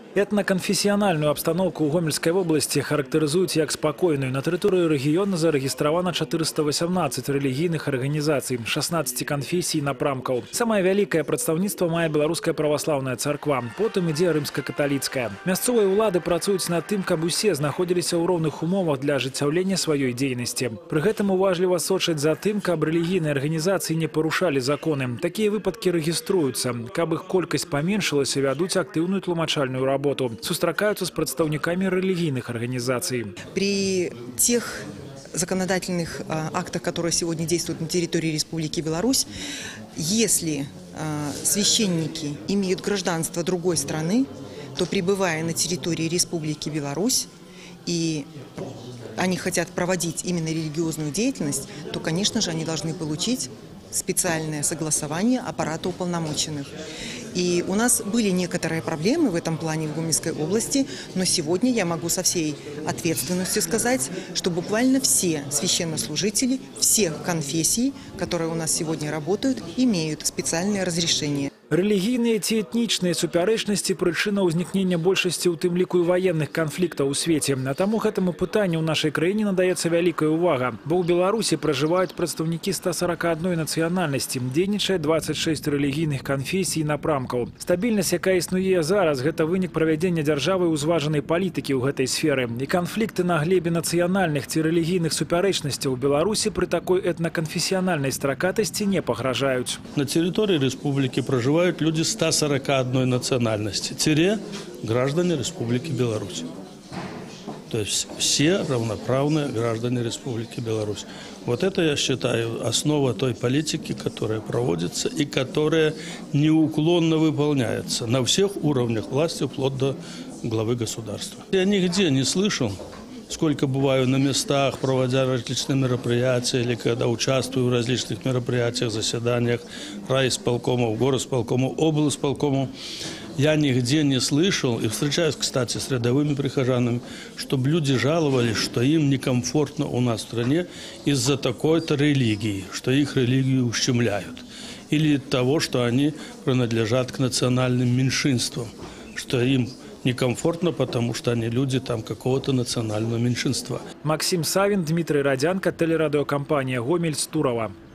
Этноконфессиональную обстановку ў Гомельской области характеризуют как спокойную. На территории региона зарегистрировано 418 религийных организаций, 16 конфессий напрамкаў. Самое великое представительство мае белорусская православная церква, потом ідзе рымска-католицкая. Мясцовые улады працуюць над тым, каб усе знаходзіліся ў роўных умовах для ажыццяўлення сваёй дзейнасці. Пры гэтым уважліва сочаць за тым, каб рэлігійныя арганізацыі не парушалі законы. Такія выпадкі рэгіструюцца. Каб іх колькасць паменшылася, вядуць актыўную тлумачальную работу. Сустракаются с представниками религийных организаций. При тех законодательных актах, которые сегодня действуют на территории Республики Беларусь, если священники имеют гражданство другой страны, то, пребывая на территории Республики Беларусь, и они хотят проводить именно религиозную деятельность, то, конечно же, они должны получить специальное согласование аппарата уполномоченных. И у нас были некоторые проблемы в этом плане в Гомельской области, но сегодня я могу со всей ответственностью сказать, что буквально все священнослужители всех конфессий, которые у нас сегодня работают, имеют специальное разрешение. Религійныя ці этнічныя супярэчнасці прычына ўзнікнення большасці, у тым ліку і ваенных канфліктаў у свеце. А таму гэтаму пытанню ў нашай краіне надаецца вялікая ўвага. Бо ў Беларусі пражываюць прадстаўнікі 141 нацыянальнасці, дзейнічае 26 рэлігійных канфесій і напрамкаў. Стабільнасць, якая існуе зараз, гэта вынік правядзення дзяржавы ўзважанай палітыкі ў гэтай сферы. І канфлікты на глебе нацыянальных ці рэлігійных супярэчнасцяў у Беларусі пры такой этнаканфесіянальнай стракатасці не пагражаюць. На территории республики проживают люди 141 национальности, граждане Республики Беларусь. То есть все равноправные граждане Республики Беларусь. Вот это, я считаю, основа той политики, которая проводится и которая неуклонно выполняется на всех уровнях власти, вплоть до главы государства. Я нигде не слышал, сколько бываю на местах, проводя различные мероприятия, или когда участвую в различных мероприятиях, заседаниях райисполкомов, горосполкомов, облсполкомов, я нигде не слышал, и встречаюсь, кстати, с рядовыми прихожанами, чтобы люди жаловались, что им некомфортно у нас в стране из-за такой-то религии, что их религию ущемляют, или того, что они принадлежат к национальным меньшинствам, что им некомфортно, потому что они люди там какого-то национального меньшинства. Максим Савин, Дмитрий Радянко, телерадиокомпания «Гомель», Стурова.